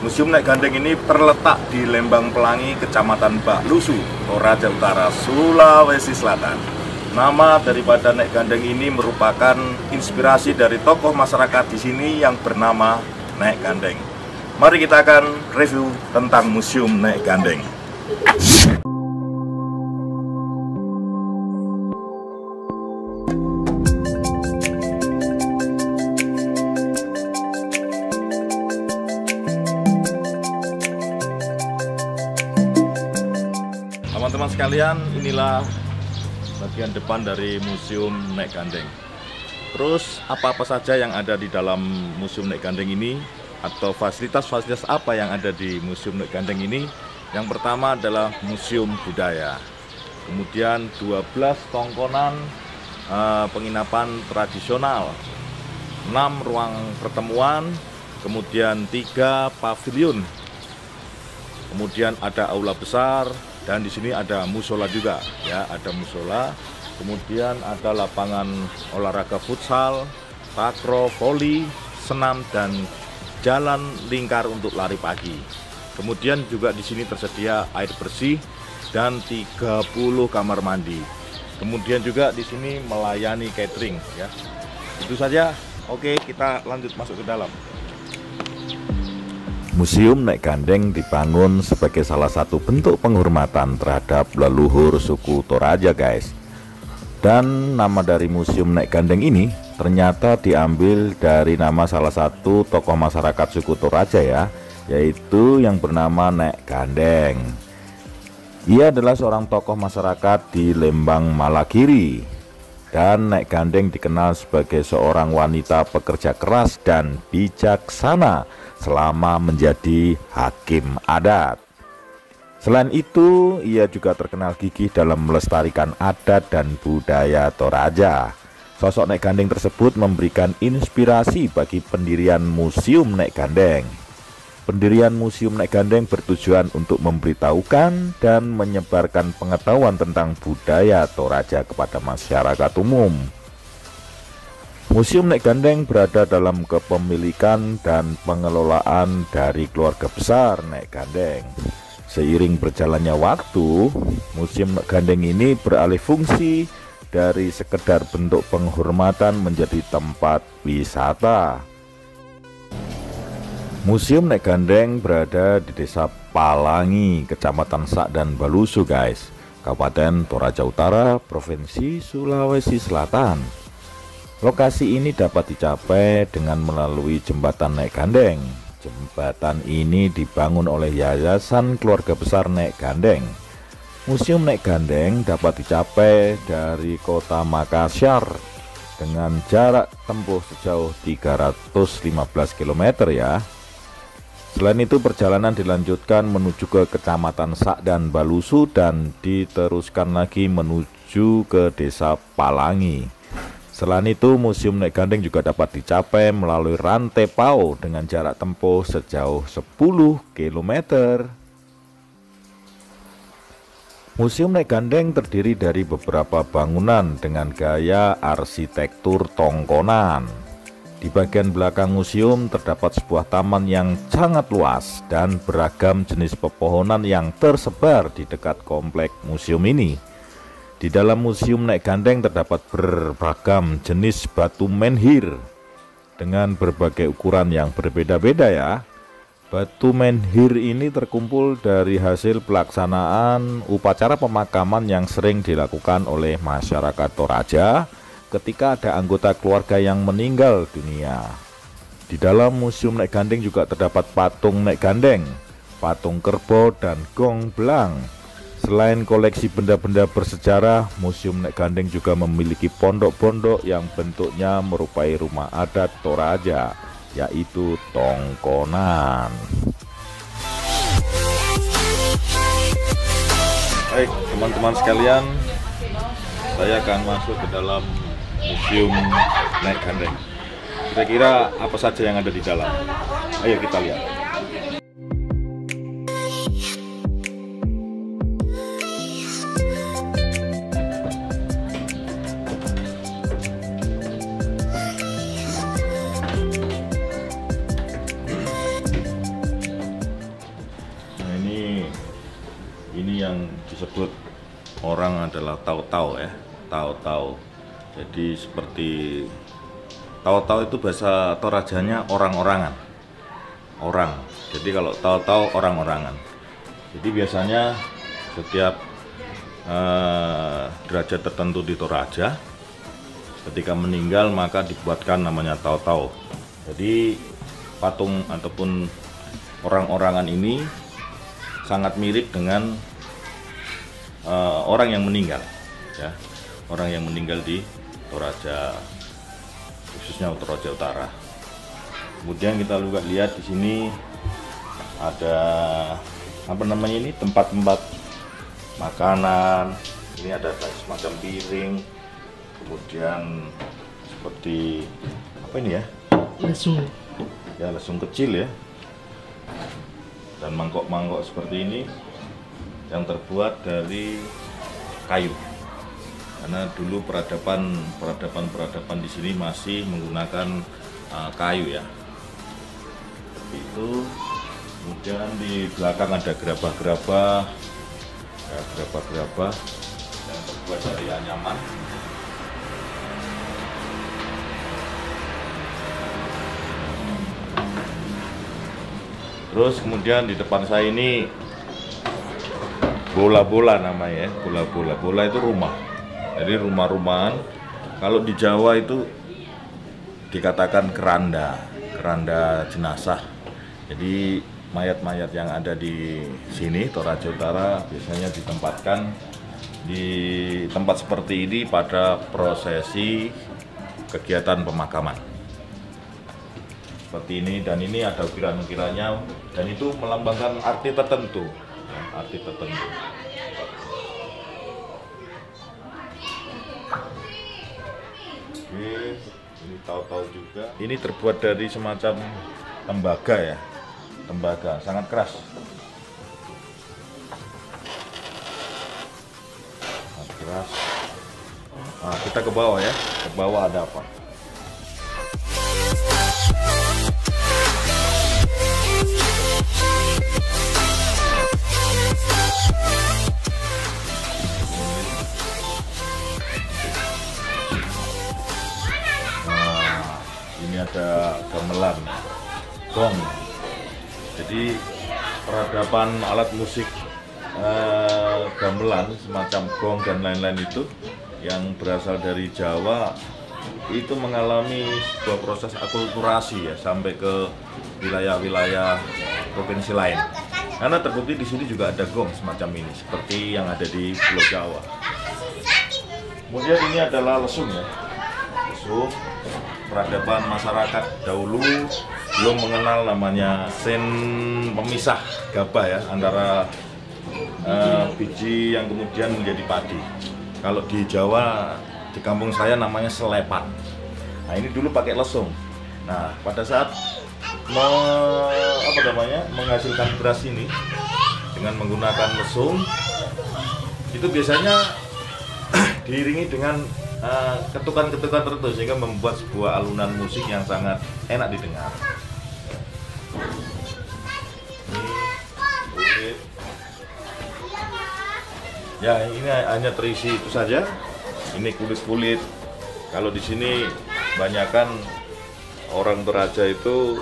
Museum Nek Gandeng ini terletak di Lembang Pelangi, Kecamatan Baklusu, Toraja Utara, Sulawesi Selatan. Nama daripada Nek Gandeng ini merupakan inspirasi dari tokoh masyarakat di sini yang bernama Nek Gandeng. Mari kita akan review tentang Museum Nek Gandeng. Teman-teman sekalian, inilah bagian depan dari Museum Nek Gandeng. Terus apa-apa saja yang ada di dalam Museum Nek Gandeng ini, atau fasilitas-fasilitas apa yang ada di Museum Nek Gandeng ini? Yang pertama adalah museum budaya. Kemudian 12 tongkonan penginapan tradisional, 6 ruang pertemuan, kemudian 3 pavilion. Kemudian ada aula besar. Dan di sini ada musola juga, ya, ada musola. Kemudian ada lapangan olahraga futsal, takraw, voli, senam, dan jalan lingkar untuk lari pagi. Kemudian juga di sini tersedia air bersih dan 30 kamar mandi. Kemudian juga di sini melayani catering, ya. Itu saja. Oke, kita lanjut masuk ke dalam. Museum Nek Gandeng dibangun sebagai salah satu bentuk penghormatan terhadap leluhur suku Toraja, guys. Dan nama dari Museum Nek Gandeng ini ternyata diambil dari nama salah satu tokoh masyarakat suku Toraja, ya, yaitu yang bernama Nek Gandeng. Ia adalah seorang tokoh masyarakat di Lembang Malagiri. Dan Nek Gandeng dikenal sebagai seorang wanita pekerja keras dan bijaksana selama menjadi hakim adat. Selain itu, ia juga terkenal gigih dalam melestarikan adat dan budaya Toraja. Sosok Nek Gandeng tersebut memberikan inspirasi bagi pendirian Museum Nek Gandeng. Pendirian Museum Nek Gandeng bertujuan untuk memberitahukan dan menyebarkan pengetahuan tentang budaya Toraja kepada masyarakat umum. Museum Nek Gandeng berada dalam kepemilikan dan pengelolaan dari keluarga besar Nek Gandeng. Seiring berjalannya waktu, Museum Nek Gandeng ini beralih fungsi dari sekedar bentuk penghormatan menjadi tempat wisata. Museum Nek Gandeng berada di Desa Palangi, Kecamatan Sak dan Balusu, guys, Kabupaten Toraja Utara, Provinsi Sulawesi Selatan. Lokasi ini dapat dicapai dengan melalui jembatan Nek Gandeng. Jembatan ini dibangun oleh Yayasan Keluarga Besar Nek Gandeng. Museum Nek Gandeng dapat dicapai dari kota Makassar dengan jarak tempuh sejauh 315 km, ya. Selain itu, perjalanan dilanjutkan menuju ke Kecamatan Sak dan Balusu dan diteruskan lagi menuju ke Desa Palangi. Selain itu, Museum Nek Gandeng juga dapat dicapai melalui rantai Pau dengan jarak tempuh sejauh 10 km. Museum Nek Gandeng terdiri dari beberapa bangunan dengan gaya arsitektur tongkonan. Di bagian belakang museum terdapat sebuah taman yang sangat luas dan beragam jenis pepohonan yang tersebar di dekat komplek museum ini. Di dalam Museum Nek Gandeng terdapat beragam jenis batu menhir dengan berbagai ukuran yang berbeda-beda, ya. Batu menhir ini terkumpul dari hasil pelaksanaan upacara pemakaman yang sering dilakukan oleh masyarakat Toraja ketika ada anggota keluarga yang meninggal dunia. Di dalam Museum Nek Gandeng juga terdapat patung Nek Gandeng, patung kerbau, dan gong belang. Selain koleksi benda-benda bersejarah, Museum Nek Gandeng juga memiliki pondok-pondok yang bentuknya merupai rumah adat Toraja, yaitu tongkonan. Baik, teman-teman sekalian, saya akan masuk ke dalam Museum Nek Gandeng. Kira-kira apa saja yang ada di dalam? Ayo kita lihat. yang disebut orang adalah Taotao ya, Taotao. Jadi seperti Taotao itu bahasa Torajanya orang-orangan, orang. Jadi kalau Taotao orang-orangan. Jadi biasanya setiap derajat tertentu di Toraja, ketika meninggal maka dibuatkan namanya Taotao. Jadi patung ataupun orang-orangan ini sangat mirip dengan orang yang meninggal, ya, orang yang meninggal di Toraja, khususnya Toraja Utara. Kemudian kita juga lihat di sini ada apa namanya ini, tempat-tempat makanan. Ini ada semacam piring, kemudian seperti apa ini ya? Lesung. Ya, lesung kecil ya. Dan mangkok-mangkok seperti ini yang terbuat dari kayu. Karena dulu peradaban di sini masih menggunakan kayu ya. Seperti itu. Kemudian di belakang ada gerabah-gerabah, ya, gerabah-gerabah yang terbuat dari anyaman. Terus kemudian di depan saya ini bola-bola namanya ya, bola-bola. Bola itu rumah. Jadi rumah-rumahan. Kalau di Jawa itu dikatakan keranda, keranda jenazah. Jadi mayat-mayat yang ada di sini, Toraja Utara, biasanya ditempatkan di tempat seperti ini pada prosesi kegiatan pemakaman. Seperti ini, dan ini ada ukiran-ukirannya, dan itu melambangkan arti tertentu, ya, arti tertentu. Oke, ini tahu-tahu juga. Ini terbuat dari semacam tembaga ya, tembaga sangat keras. Sangat keras. Nah, kita ke bawah ya, ke bawah ada apa? Ini ada gamelan, gong. Jadi peradaban alat musik gamelan semacam gong dan lain-lain itu yang berasal dari Jawa itu mengalami sebuah proses akulturasi ya sampai ke wilayah-wilayah provinsi lain. Karena terbukti di sini juga ada gong semacam ini seperti yang ada di Pulau Jawa. Kemudian ini adalah lesung ya, lesung. Peradaban masyarakat dahulu belum mengenal namanya sen pemisah gabah ya antara biji yang kemudian menjadi padi. Kalau di Jawa, di kampung saya namanya selepan. Nah, ini dulu pakai lesung. Nah, pada saat menghasilkan beras ini dengan menggunakan lesung, itu biasanya diiringi dengan ketukan-ketukan tertentu sehingga membuat sebuah alunan musik yang sangat enak didengar. Ini kulit. Ya, ini hanya terisi itu saja. Ini kulit-kulit. Kalau di sini kebanyakan orang Toraja itu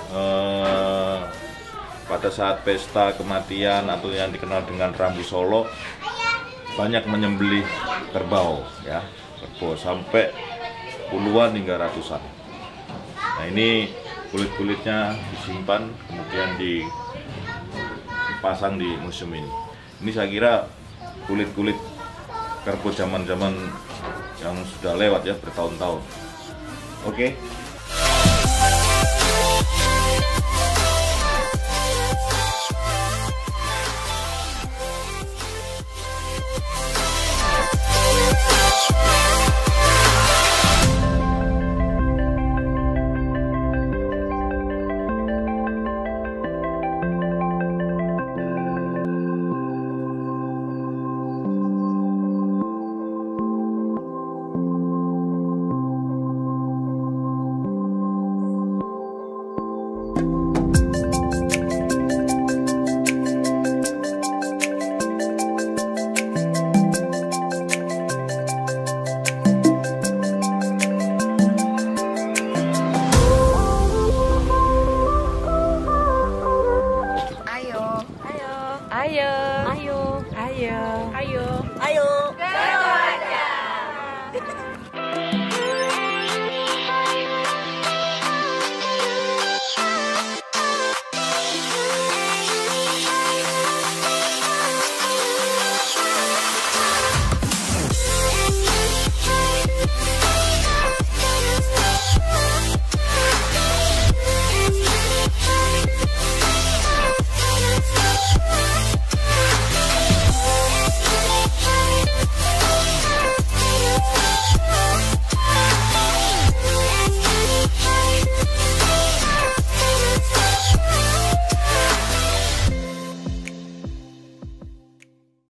pada saat pesta kematian atau yang dikenal dengan Rambu Solo banyak menyembelih kerbau ya. Kerbau sampai puluhan hingga ratusan. Nah, ini kulit-kulitnya disimpan kemudian dipasang di museum ini. Ini saya kira kulit-kulit kerbau zaman-zaman yang sudah lewat ya, bertahun-tahun. Oke. Ayo. Ayo. Ayo.